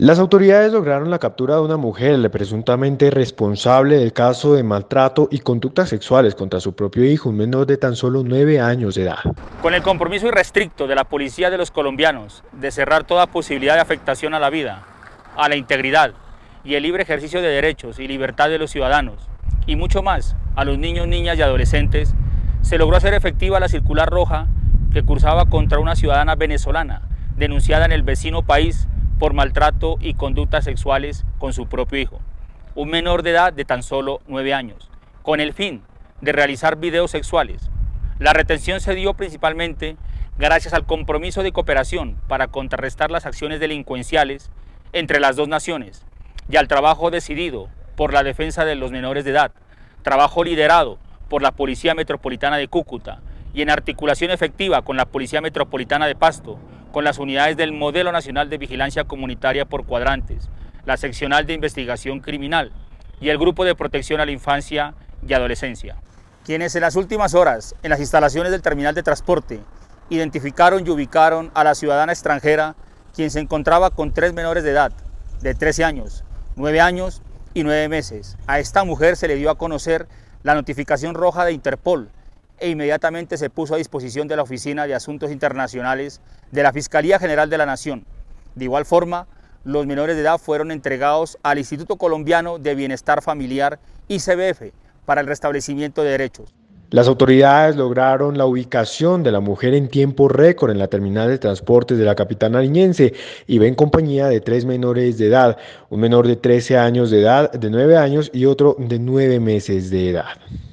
Las autoridades lograron la captura de una mujer presuntamente responsable del caso de maltrato y conductas sexuales contra su propio hijo, un menor de tan solo 9 años de edad. Con el compromiso irrestricto de la policía de los colombianos de cerrar toda posibilidad de afectación a la vida, a la integridad y el libre ejercicio de derechos y libertad de los ciudadanos, y mucho más a los niños, niñas y adolescentes, se logró hacer efectiva la circular roja que cursaba contra una ciudadana venezolana denunciada en el vecino país por maltrato y conductas sexuales con su propio hijo, un menor de edad de tan solo 9 años, con el fin de realizar videos sexuales. La retención se dio principalmente gracias al compromiso de cooperación para contrarrestar las acciones delincuenciales entre las dos naciones y al trabajo decidido por la defensa de los menores de edad, trabajo liderado por la Policía Metropolitana de Cúcuta y en articulación efectiva con la Policía Metropolitana de Pasto, con las unidades del Modelo Nacional de Vigilancia Comunitaria por Cuadrantes, la Seccional de Investigación Criminal y el Grupo de Protección a la Infancia y Adolescencia, quienes en las últimas horas, en las instalaciones del terminal de transporte, identificaron y ubicaron a la ciudadana extranjera, quien se encontraba con 3 menores de edad, de 13 años, 9 años y 9 meses. A esta mujer se le dio a conocer la notificación roja de Interpol e inmediatamente se puso a disposición de la Oficina de Asuntos Internacionales de la Fiscalía General de la Nación. De igual forma, los menores de edad fueron entregados al Instituto Colombiano de Bienestar Familiar, ICBF, para el restablecimiento de derechos. Las autoridades lograron la ubicación de la mujer en tiempo récord en la terminal de transportes de la capital nariñense y va en compañía de 3 menores de edad, un menor de 13 años de edad, de 9 años y otro de 9 meses de edad.